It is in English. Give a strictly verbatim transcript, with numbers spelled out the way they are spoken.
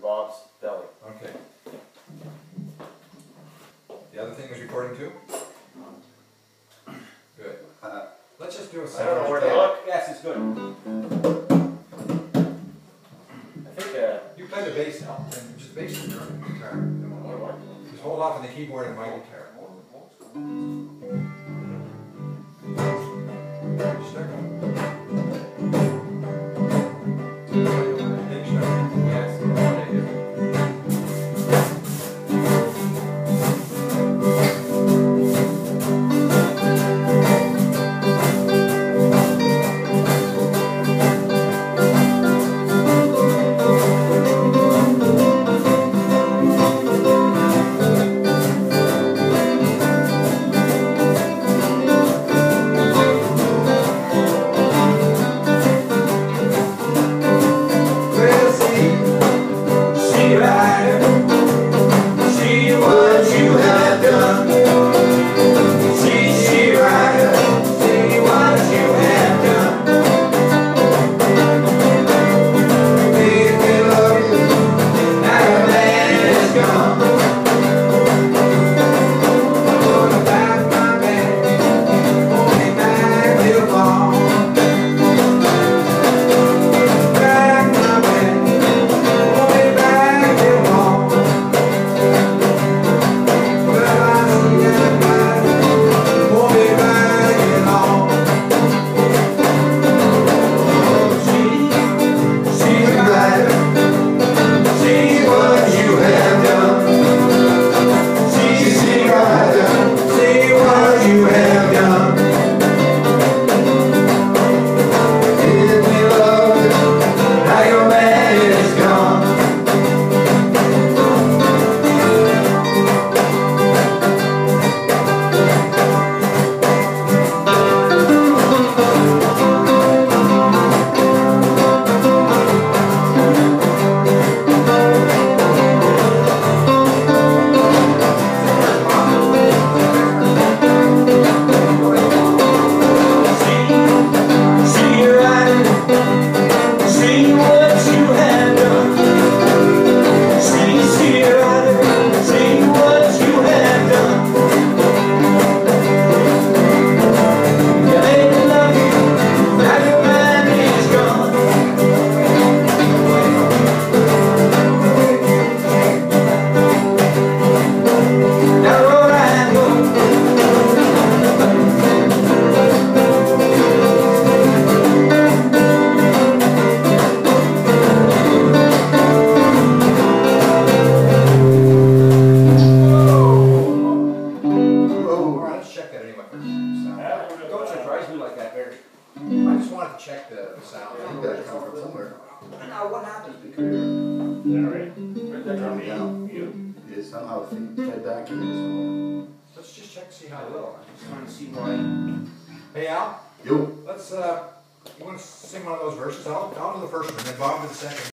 Bob's Belly. Okay. The other thing is recording too? Good. Uh, let's just do a I sound. don't know where to look. Yes, it's good. I think uh, You play the bass now, and just bass in your guitar. Just hold off on the keyboard and my guitar. Start going. Big start. yes, that's what I do. I just wanted to check the sound. I think that comes from somewhere. Now, what happens because Generate. Where'd that come Down. from? You. It somehow feed- fed back into somewhere. Let's just check, see how it will. I'm trying to see why. Hey Al, Yo. let's, uh, you want to sing one of those verses? I'll, I'll do the first one, then Bob do the second.